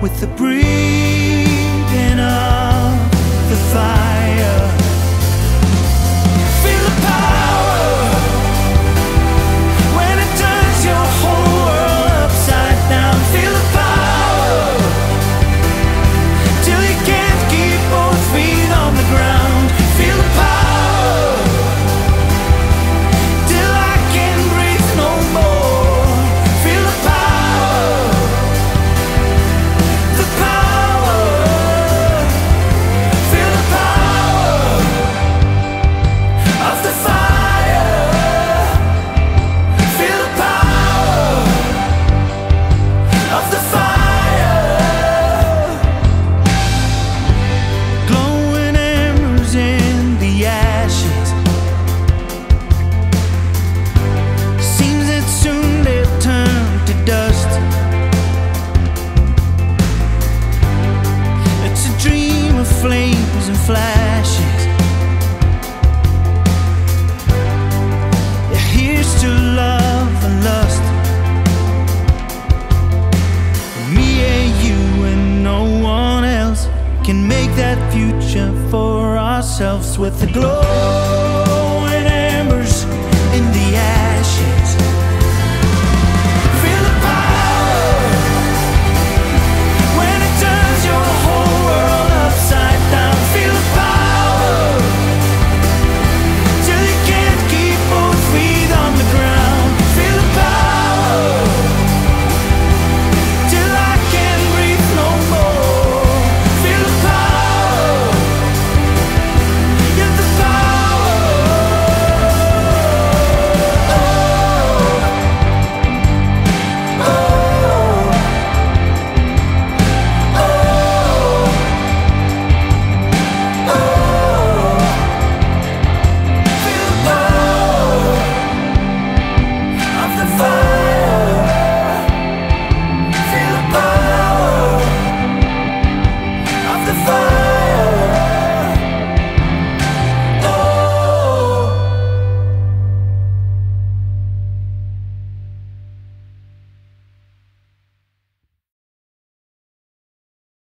with the breathing of the fire. Feel the power when it turns your whole world upside down. Feel the power till you can't keep both feet on the ground. Feel the power till I can breathe no more. Feel the power, the power. Feel the power of the fire. Feel the power of the fire. Glowing embers in the ashes. Seems that soon they'll turn to dust. It's a dream of flames and flashes. Yeah, here's to love and lust. Me and you and no one else can make that future for ourselves with the glow